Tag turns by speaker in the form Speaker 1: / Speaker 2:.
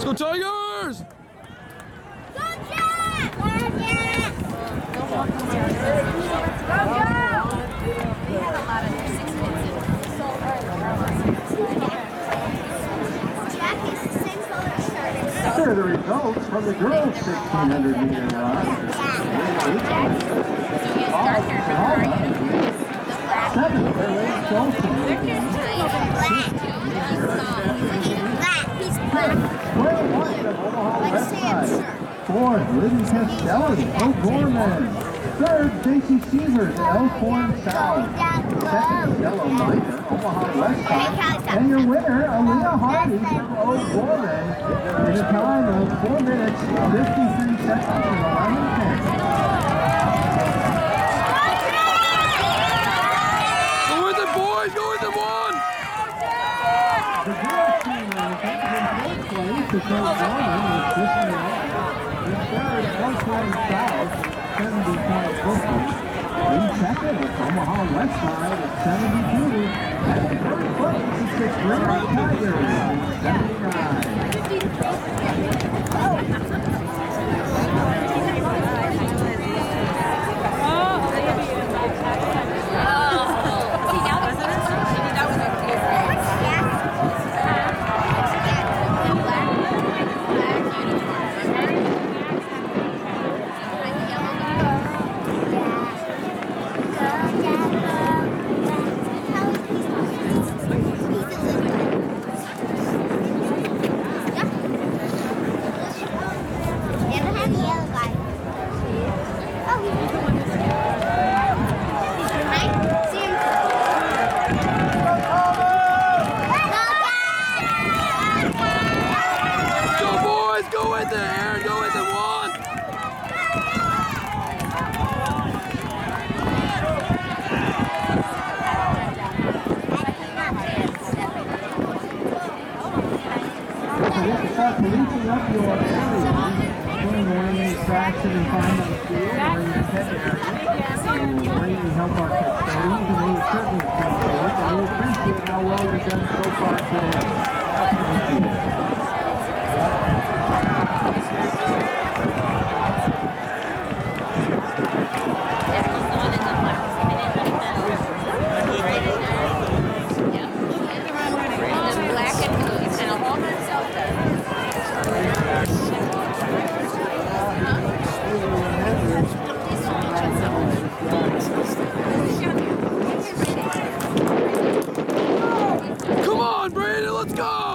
Speaker 1: Go Tigers!
Speaker 2: Go Jack! Go Jack!
Speaker 3: We had a lot of 6 kids in.
Speaker 2: Jack is the same color shirt.
Speaker 4: Here are the results from the girls' 1,600-meter run.
Speaker 3: So yes, dark hair from our uniforms. The black.
Speaker 4: 7th, Fairlane Johnson.
Speaker 3: They're just
Speaker 2: Black. He's black.
Speaker 4: 12 white of Omaha
Speaker 2: Like
Speaker 4: West
Speaker 2: Sam's
Speaker 4: Side.
Speaker 2: shirt.
Speaker 4: 4th, Liddy Castelli, O'Gorman. 3rd, Stacy Sievers, Elkhorn South. 2nd, Stella Miner, Omaha West Side. And your winner, Aaliyah Hardy from O'Gorman, in a time of 4 minutes, 53 seconds, and 11 tenths.
Speaker 1: Go with it, boys! Go with it, one!
Speaker 4: The girls team in fourth place is O'Gorman with 59. In third, Elkhorn South, 70.50. In second, it's Omaha West Side at 72. And in third place is the Green Tigers at 79.
Speaker 1: Go, boys! Go with it, Aaron! Go with it, one!
Speaker 4: So you can start policing up your area, putting away any traction and find on the field, or you can head to greatly help our custodians, and we certainly appreciate it, and we appreciate how well you've done so far today. Thank you.
Speaker 3: Black and blue. It's kind of all myself
Speaker 1: Come on, Brandon! Let's go!